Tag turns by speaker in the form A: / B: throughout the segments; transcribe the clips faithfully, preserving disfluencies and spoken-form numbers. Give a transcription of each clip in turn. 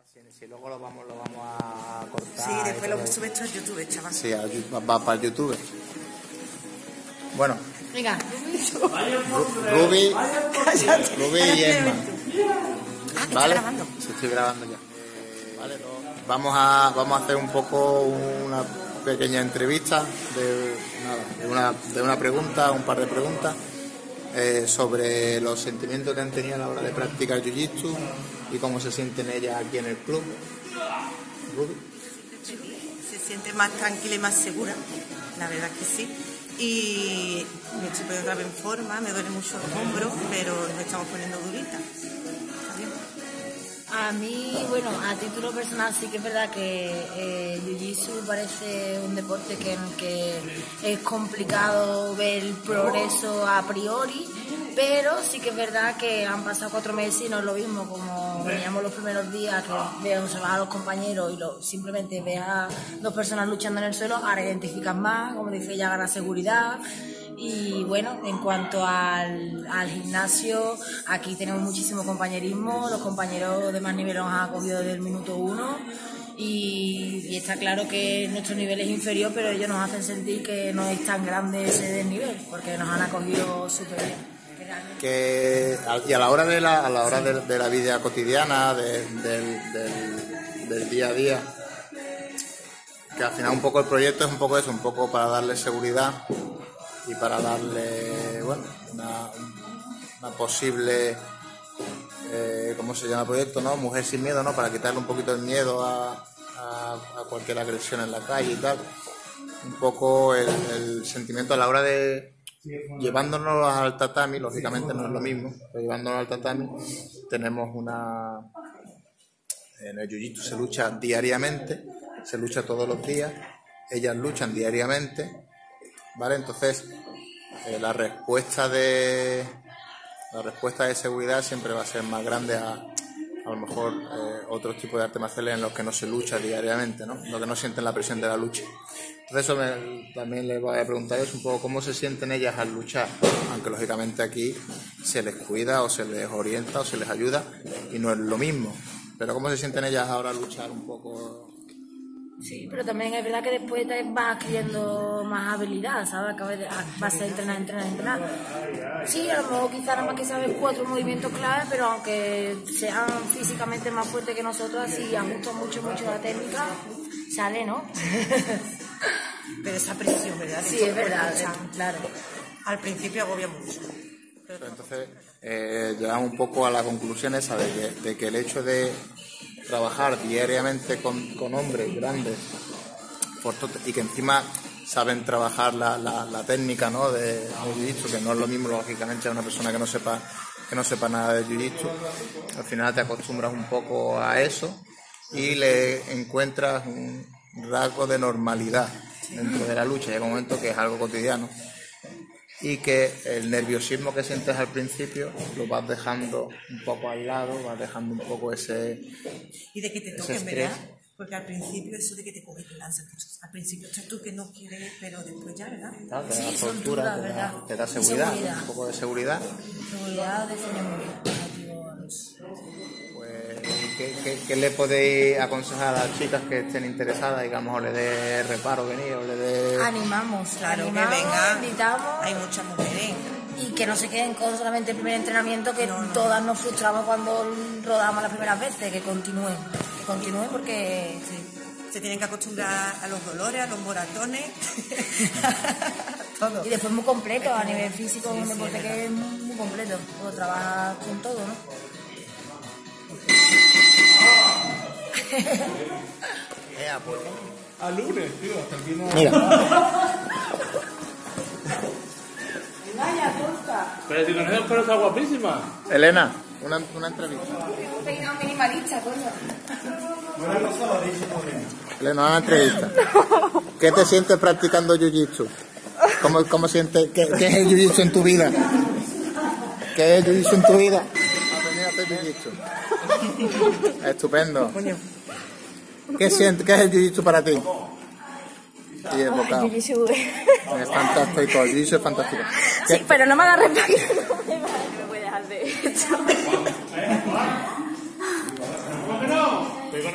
A: Si, si luego lo vamos, lo vamos a cortar.
B: Sí, después lo subes tú a YouTube, chaval.
A: Sí, a, va, va para el YouTube. Bueno.
C: Venga,
A: Ruby, Ruby y Emma.
B: Ah, que
A: ¿Vale?
B: está grabando.
A: Sí, estoy grabando ya. Vale, no. Vamos a, vamos a hacer un poco una pequeña entrevista de, nada, de, una, de una pregunta, un par de preguntas eh, sobre los sentimientos que han tenido a la hora de practicar Jiu-Jitsu y cómo se sienten ellas aquí en el club. Ruby.
B: Se siente más tranquila y más segura, la verdad que sí. Y me estoy poniendo otra vez en forma, me duele mucho el hombro, pero nos estamos poniendo duritas. Está bien.
C: a mí, bueno, a título personal sí que es verdad que eh, Jiu-Jitsu parece un deporte que, en el que es complicado ver el progreso a priori, pero sí que es verdad que han pasado cuatro meses y no es lo mismo como veníamos los primeros días, que veas observar a los compañeros y lo, simplemente ves a dos personas luchando en el suelo, ahora identificas más, como dice ella, gana seguridad. Y bueno, en cuanto al, al gimnasio, aquí tenemos muchísimo compañerismo, los compañeros de más nivel nos han acogido desde el minuto uno y, y está claro que nuestro nivel es inferior, pero ellos nos hacen sentir que no es tan grande ese desnivel, porque nos han acogido súper bien.
A: Que, y a la hora de la, a la, hora de, de la vida cotidiana, de, del, del, del día a día, que al final un poco el proyecto es un poco eso, un poco para darle seguridad y para darle, bueno, una, una posible, eh, ¿cómo se llama el proyecto? ¿No? Mujer sin miedo, ¿no? Para quitarle un poquito el miedo a, a, a cualquier agresión en la calle y tal. Un poco el, el sentimiento a la hora de, llevándonos al tatami, lógicamente no es lo mismo, pero llevándonos al tatami tenemos una... En el jiu-jitsu se lucha diariamente, se lucha todos los días, ellas luchan diariamente, ¿vale? Entonces, eh, la respuesta de la respuesta de seguridad siempre va a ser más grande a, a lo mejor, eh, otros tipos de artes marciales en los que no se lucha diariamente, ¿no? Los que no sienten la presión de la lucha. Entonces, eso me, también les voy a preguntar es un poco cómo se sienten ellas al luchar, aunque lógicamente aquí se les cuida o se les orienta o se les ayuda y no es lo mismo. Pero cómo se sienten ellas ahora al luchar un poco.
C: Sí, pero también es verdad que después te vas adquiriendo más habilidad, ¿sabes? Acabas de, vas a entrenar, entrenar, entrenar. Sí, a lo mejor quizás nada más que sabes cuatro movimientos clave, pero aunque sean físicamente más fuertes que nosotros, si ajustan mucho, mucho la técnica, sale, ¿no?
B: Pero esa presión, ¿verdad?
C: Sí, es verdad, claro.
B: Al principio agobia mucho.
A: Pero entonces, eh, llegamos un poco a la conclusión esa de que, de que el hecho de trabajar diariamente con, con hombres grandes y que encima saben trabajar la, la, la técnica, ¿no? de jiu-jitsu, que no es lo mismo lógicamente a una persona que no sepa que no sepa nada de jiu-jitsu. Al final te acostumbras un poco a eso y le encuentras un rasgo de normalidad dentro de la lucha. Llega un momento que es algo cotidiano y que el nerviosismo que sientes al principio lo vas dejando un poco al lado, vas dejando un poco ese
B: y de que te toquen, ¿verdad? Porque al principio eso de que te cogen y te lanzan, al principio estás tú que no quieres, pero después ya, ¿verdad?
A: Claro, te da
C: Sí,
A: soltura,
C: dudas,
A: te,
C: ¿verdad?
A: da, te da seguridad,
C: seguridad,
A: un poco de seguridad.
C: Seguridad define muy bien.
A: Pues, ¿qué, qué, ¿qué le podéis aconsejar a las chicas que estén interesadas, digamos, o le dé reparo venir, o le dé...
C: Animamos,
B: Claro,
C: animamos,
B: que vengan,
C: invitamos.
B: hay muchas mujeres.
C: Y que no se queden con solamente el primer entrenamiento, que
B: no, no.
C: todas nos frustramos cuando rodamos las primeras veces, que continúen, que continúen porque...
B: Sí. Se tienen que acostumbrar a los dolores, a los moratones, todo.
C: Y después muy completo, a nivel físico,
B: sí,
C: un
B: sí,
C: deporte
B: es
C: que es muy completo, lo trabajas con todo, ¿no?
D: Al lunes, tío, hasta aquí no...
A: Mira,
C: Vaya, tonta.
D: Pero si con esa pero está guapísima.
A: Elena, una, una entrevista.
C: Un peinado minimalista, coño.
A: Elena, una entrevista. ¿Qué te sientes practicando jiu-jitsu? ¿Cómo, cómo sientes? ¿Qué, ¿Qué es el jiu-jitsu en tu vida? ¿Qué es el jiu-jitsu en tu vida? Aprender a hacer jiu-jitsu. Estupendo. ¿Qué sientes? ¿Qué es el jiu-jitsu para ti? Y el bocado.
C: Jiu-jitsu.
A: Es fantástico, el jiu-jitsu es fantástico.
C: Sí, pero no me hagas reparar. No me voy a dejar de esto.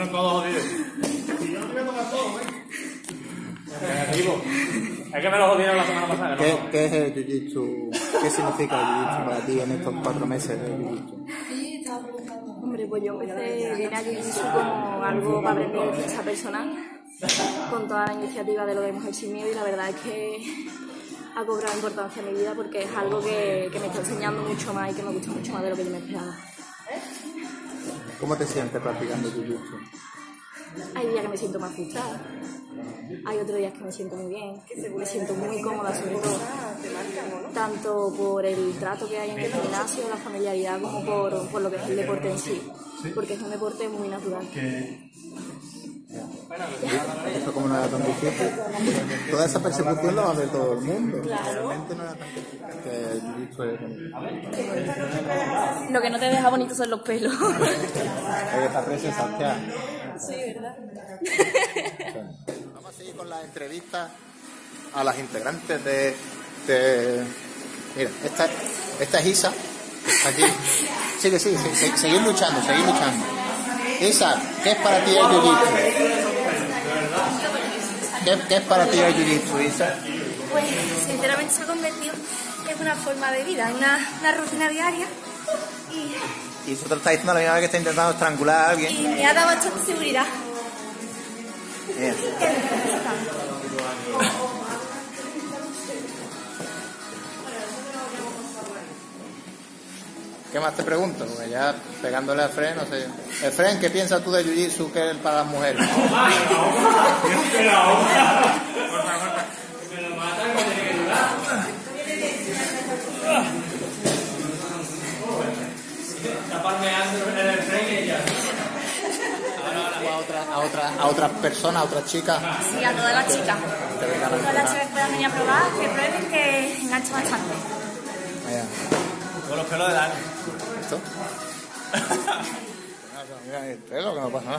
D: que me lo jodieron la semana pasada.
A: ¿Qué,
D: ¿no?
A: ¿Qué es el jiu-jitsu? ¿Qué significa el jiu-jitsu para ti en estos cuatro meses de jiu-jitsu?
E: Hombre, pues yo empecé, vine a Jiu-Jitsu como algo para aprender defensa personal, con toda la iniciativa de lo de Mujer Sin Miedo, y la verdad es que ha cobrado importancia en mi vida porque es algo que, que me está enseñando mucho más y que me gusta mucho más de lo que yo me esperaba.
A: ¿Cómo te sientes practicando jiu-jitsu?
E: Hay días que me siento más frustrada, hay otros días que me siento muy bien, me siento muy cómoda sobre todo, tanto por el trato que hay en el gimnasio, la familiaridad, como por, por lo que es el deporte en sí, porque es un deporte muy natural.
A: Eso como no era tan difícil. Toda esa persecución la va a ver todo el mundo. Realmente no era tan difícil. Que el jiu-jitsu es...
E: Lo que no te deja bonito son los pelos.
A: Esta presa es salteada.
E: Sí, ¿verdad?
A: Vamos a seguir con las entrevistas a las integrantes de... de... Mira, esta, esta es Isa. Aquí. Sigue, sigue, sigue, sigue, seguir luchando, seguir luchando. Isa, ¿qué es para ti el jiu-jitsu? ¿Qué, ¿Qué es para ti el jiu-jitsu, Isa?
F: Pues sinceramente se ha convertido en una forma de vida, en una, una rutina diaria y,
A: Y eso te lo está diciendo la misma vez que está intentando estrangular a alguien.
F: y me ha dado bastante seguridad.
A: Bien. ¿Qué más te pregunto? Porque ya pegándole a Fren, no sé. Fren, ¿qué piensas tú de jiu-jitsu que es para las mujeres? A otras, a otras, a otras personas, a otras chicas.
F: Sí, a todas las chicas.
A: Que vengan a
F: Todas las
A: entrenar.
F: chicas que puedan venir a probar, que prueben, que engancha bastante.
A: Allá.
D: Con los pelos de Dani.
A: ¿Esto? Mira el pelo, que no pasa nada.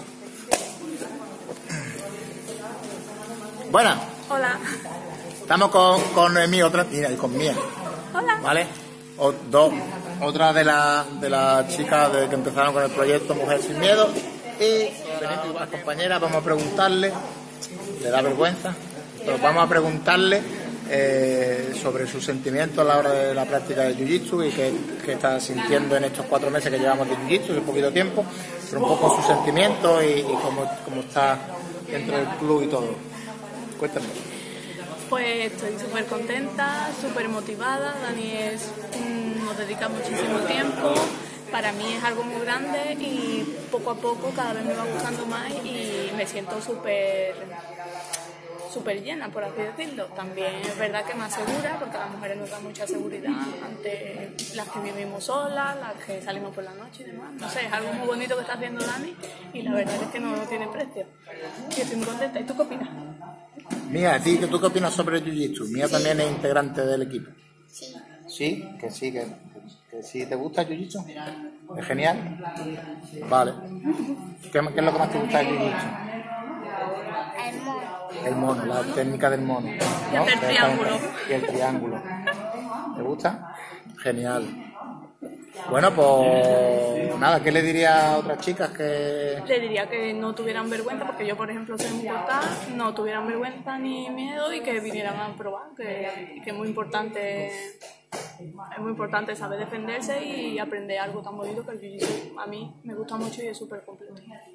A: Buenas,
F: Hola.
A: estamos con, con Noemí, otra, mira, y con Mía,
F: Hola.
A: ¿vale? O, dos, otra de las de las chicas de, que empezaron con el proyecto Mujer Sin Miedo. Y las compañeras, vamos a preguntarle, le da vergüenza, pero vamos a preguntarle eh, sobre sus sentimientos a la hora de la práctica del jiu-jitsu y qué, qué está sintiendo en estos cuatro meses que llevamos de jiu-jitsu, un poquito tiempo, pero un poco sus sentimientos y, y cómo, cómo está dentro del club y todo. Cuéntame.
G: Pues estoy súper contenta, súper motivada. Dani es, mm, nos dedica muchísimo tiempo. Para mí es algo muy grande y poco a poco cada vez me va gustando más y me siento súper súper llena, por así decirlo. También es verdad que más segura, porque las mujeres nos dan mucha seguridad ante las que vivimos solas, las que salimos por la noche y demás. No sé, es algo muy bonito que está haciendo Dani y la verdad es que no, no tiene precio. Y estoy muy contenta. ¿Y tú qué opinas?
A: Mía, ¿a ti, ¿tú qué opinas sobre el jiu-jitsu? Mía también es integrante del equipo.
F: Sí.
A: ¿Sí? Que sí, que, que sí. ¿Te gusta el jiu-jitsu? ¿Es genial? Vale. ¿Qué, ¿Qué es lo que más te gusta del jiu-jitsu?
F: El mono.
A: El mono, la técnica del mono.
G: Y hacer triángulo.
A: Y el triángulo. ¿Te gusta? Genial. Bueno, pues nada, ¿qué le diría a otras chicas que...?
G: Le diría que no tuvieran vergüenza, porque yo, por ejemplo, soy muy cortada, no tuvieran vergüenza ni miedo y que vinieran a probar, que, que es muy importante, es muy importante saber defenderse y aprender algo tan bonito que el jiu-jitsu a mí me gusta mucho y es súper completo.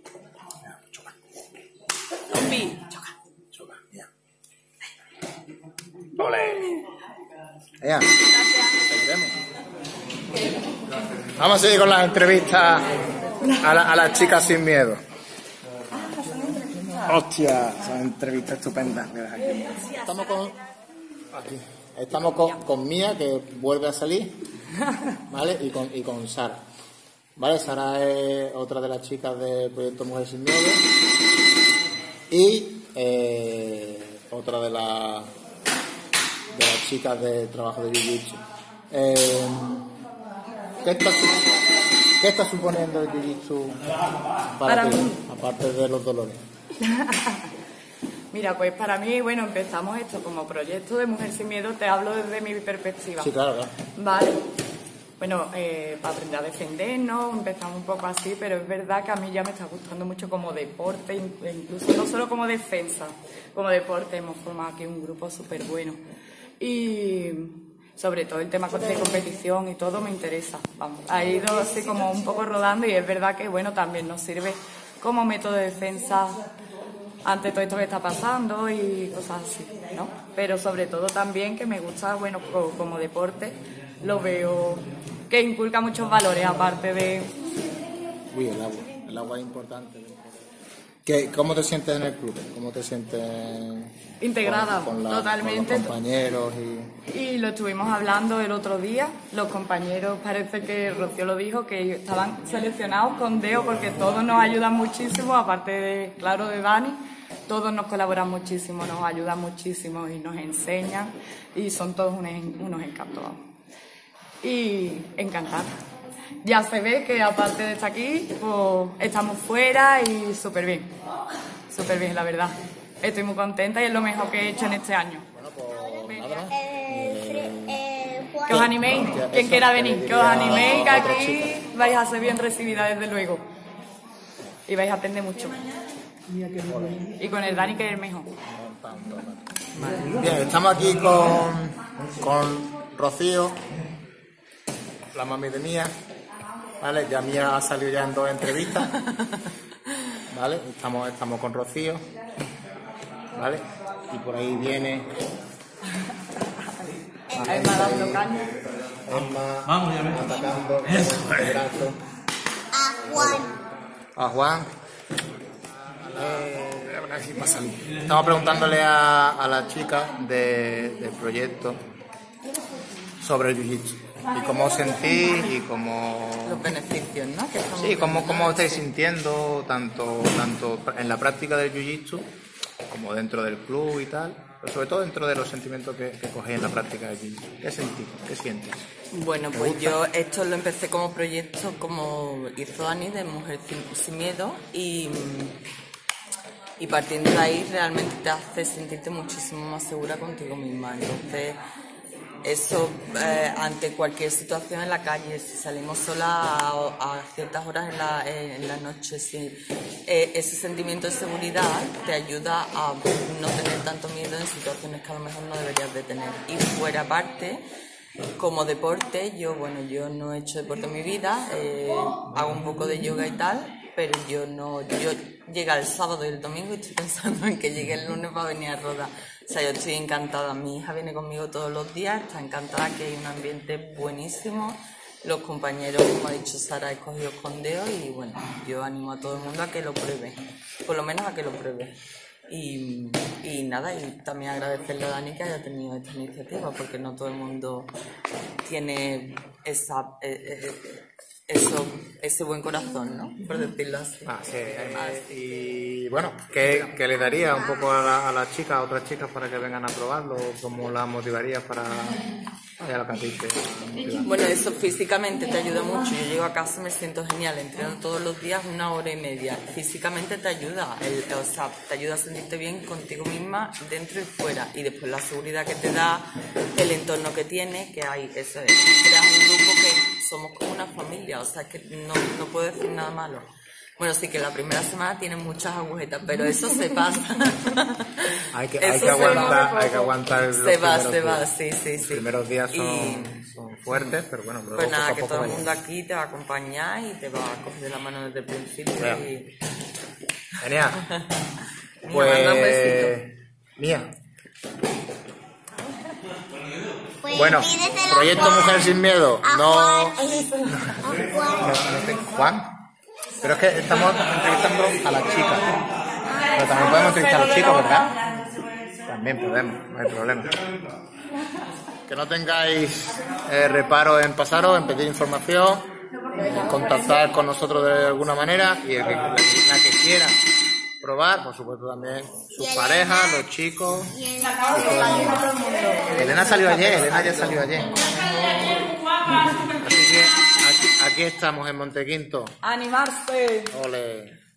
G: Combi, choca.
A: Choca, ya. ¡Ole! Ya. Seguiremos. Vamos a seguir con las entrevistas a, la, a las chicas sin miedo. Hostia, son entrevistas estupendas. Mira, aquí. Estamos con aquí. Estamos con, con Mía, que vuelve a salir, ¿vale? Y con, y con Sara. ¿Vale? Sara es otra de las chicas del proyecto Mujer Sin Miedo. Y eh, otra de, la, de las chicas de trabajo de jiu-jitsu. Eh, ¿qué, está, ¿Qué está suponiendo el jiu-jitsu para,
H: Para
A: ti,
H: mí.
A: aparte de los dolores?
H: Mira, pues para mí, bueno, empezamos esto como proyecto de Mujer Sin Miedo, te hablo desde mi perspectiva.
A: Sí, claro, claro.
H: Vale. bueno, eh, para aprender a defendernos, empezamos un poco así, pero es verdad que a mí ya me está gustando mucho como deporte, incluso no solo como defensa, como deporte. Hemos formado aquí un grupo súper bueno. Y sobre todo el tema de competición y todo me interesa. Vamos, ha ido así como un poco rodando y es verdad que bueno, también nos sirve como método de defensa ante todo esto que está pasando y cosas así, ¿no? Pero sobre todo también que me gusta, bueno, como deporte, lo veo que inculca muchos valores, aparte de...
A: Uy, el agua, el agua es importante. ¿Qué, ¿Cómo te sientes en el club? ¿Cómo te sientes
H: integrada?
A: Con, con la,
H: totalmente.
A: Con los compañeros y...
H: y lo estuvimos hablando el otro día, los compañeros, parece que Rocío lo dijo, que estaban seleccionados con Deo porque todos nos ayudan muchísimo, aparte de, claro, de Dani, todos nos colaboran muchísimo, nos ayudan muchísimo y nos enseñan y son todos unos, unos encantos. Y encantados. Ya se ve que aparte de estar aquí, pues estamos fuera y súper bien, súper bien la verdad. Estoy muy contenta y es lo mejor que he hecho en este año.
A: Bueno, pues nada más.
H: Que os animéis, quien quiera venir, que os animéis, que aquí vais a ser bien recibida desde luego. Y vais a aprender mucho. Y con el Dani, que es el mejor.
A: Bien, estamos aquí con, con Rocío, la mami de Mía. Vale, ya Mía ha salido ya en dos entrevistas. Vale, estamos, estamos con Rocío. Vale, y por ahí viene
H: Emma dando caña.
A: Emma
D: Vamos, ya ves.
A: atacando con el brazo
F: A Juan.
A: a Juan. Eh, a ver si va a salir. Estamos preguntándole a, a la chica de, del proyecto sobre el jiu-jitsu y cómo os sentís y cómo...
I: Los beneficios, ¿no? Que estamos
A: Sí, cómo,
I: viendo,
A: cómo
I: ¿no?
A: estáis sintiendo tanto, tanto en la práctica del jiu-jitsu como dentro del club y tal, pero sobre todo dentro de los sentimientos que, que cogéis en la práctica del jiu-jitsu. ¿Qué sentís? ¿Qué sientes?
I: Bueno, pues yo esto lo empecé como proyecto, como hizo Dani, de Mujer Sin, Sin Miedo, y, y partiendo de ahí realmente te hace sentirte muchísimo más segura contigo misma. Entonces, eso eh, ante cualquier situación en la calle, si salimos sola a, a ciertas horas en la, en la noche, sí, eh, ese sentimiento de seguridad te ayuda a no tener tanto miedo en situaciones que a lo mejor no deberías de tener. Y fuera parte, como deporte, yo bueno, yo no he hecho deporte en mi vida, eh, hago un poco de yoga y tal, pero yo no, yo llega el sábado y el domingo y estoy pensando en que llegue el lunes para venir a rodar. O sea, yo estoy encantada, mi hija viene conmigo todos los días, está encantada, que hay un ambiente buenísimo, los compañeros, como ha dicho Sara, escogidos con Deo, y bueno, yo animo a todo el mundo a que lo pruebe, por lo menos a que lo pruebe. Y, y nada, y también agradecerle a Dani que haya tenido esta iniciativa, porque no todo el mundo tiene esa, eh, eh, eso, ese buen corazón, ¿no? Por decirlo así.
A: Ah, sí, eh, y bueno, ¿qué, ¿qué le daría un poco a, la, a las chicas, a otras chicas para que vengan a probarlo? ¿Cómo las motivarías para...? Ya lo que has dicho.
I: Bueno, eso físicamente te ayuda mucho. Yo llego a casa y me siento genial, entreno todos los días una hora y media. Físicamente te ayuda, el, o sea, te ayuda a sentirte bien contigo misma, dentro y fuera. Y después la seguridad que te da, el entorno que tienes, que hay, eso es, creas un grupo que somos como una familia, o sea, que no, no puedo decir nada malo. Bueno, sí que la primera semana tiene muchas agujetas, pero eso se pasa.
A: hay que, hay que aguantar, hay que aguantar los
I: Se va, se
A: días.
I: va, sí, sí, sí.
A: Los primeros días son,
I: y...
A: son fuertes, pero bueno, luego
I: Pues nada,
A: poco a
I: que
A: poco
I: todo el
A: vaya.
I: mundo aquí te va a acompañar y te va a coger de la mano desde el principio.
A: Mira.
I: Y...
A: Genial.
I: Mira, manda un besito.
A: Pues... Mía.
F: Pues
A: Bueno,
F: pídeselo a
A: Proyecto
F: Juan.
A: Mujer Sin Miedo.
F: A
A: No...
F: Juan.
A: no, no te- Juan. Pero es que estamos entrevistando a las chicas. Pero también podemos entrevistar a los chicos, ¿verdad? También podemos, no hay problema. Que no tengáis eh, reparo en pasaros, en pedir información, en contactar con nosotros de alguna manera, y el que, la, que, la que quiera probar, por supuesto también sus parejas, los chicos. Y todo el mundo. Elena salió ayer, Elena ya salió ayer. Así que aquí, aquí estamos en Montequinto.
H: ¡Animarse!
A: Ole.